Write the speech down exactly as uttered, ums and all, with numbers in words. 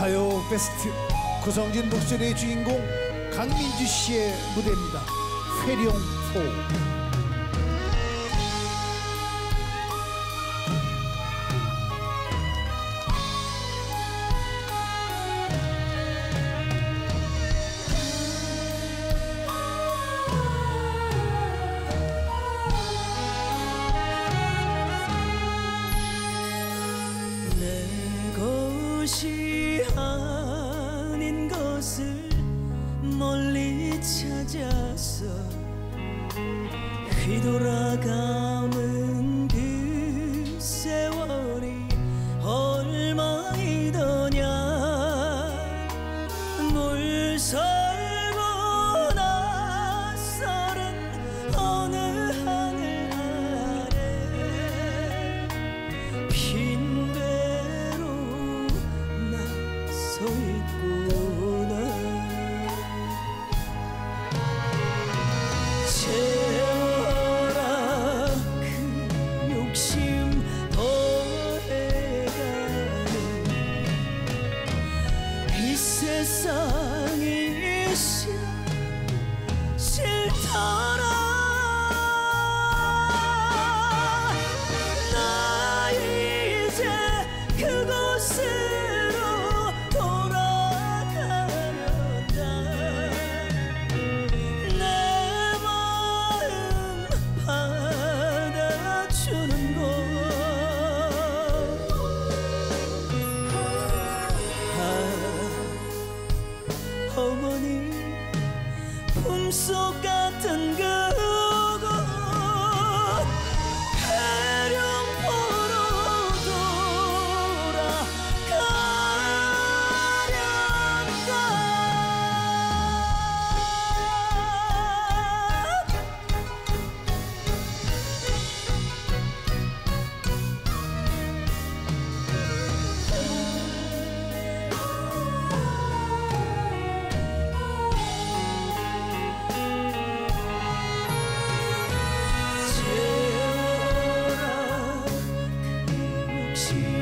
가요 베스트 구성진 목소리의 주인공 강민주 씨의 무대입니다. 회룡포. 것이 아닌 것을 멀리 찾아서 휘돌아가는 그 세월이 얼마이더냐. 물설고 낯설은 어느 하늘 아래 빈대로 서 있구나. 채워라 그 욕심 더해가는 이 세상이 싫어 싫더라. 나 이제 그곳으로 돌아가련다. 내 마음 받아주는 곳. 아, 어머니 품속 같은 그곳 회룡포로 돌아가련다. 채워라 그 욕심